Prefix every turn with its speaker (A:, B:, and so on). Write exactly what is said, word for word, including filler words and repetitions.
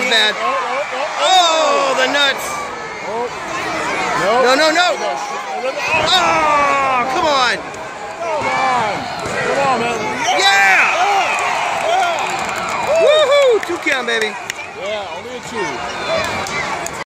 A: was bad.
B: Oh, oh, oh,
A: Oh, the nuts.
B: oh.
A: No, no, no.
B: Oh,
A: Oh, come on.
B: come on. Come on, man.
A: Yeah.
B: Yeah.
A: Woohoo. Two count, baby.
B: Yeah, only a two.